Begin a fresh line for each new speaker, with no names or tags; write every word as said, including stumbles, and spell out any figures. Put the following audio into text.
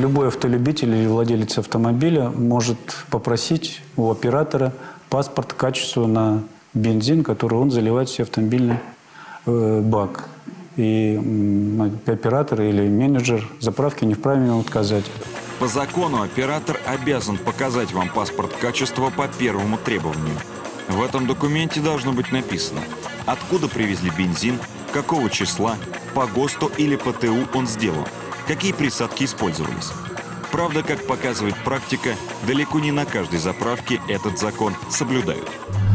Любой автолюбитель или владелец автомобиля может попросить у оператора паспорт качества на бензин, который он заливает в свой автомобильный э, бак. И м, оператор или менеджер заправки не вправе ему отказать.
По закону оператор обязан показать вам паспорт качества по первому требованию. В этом документе должно быть написано, откуда привезли бензин, какого числа, по ГОСТу или по ТУ он сделан, какие присадки использовались. Правда, как показывает практика, далеко не на каждой заправке этот закон соблюдают.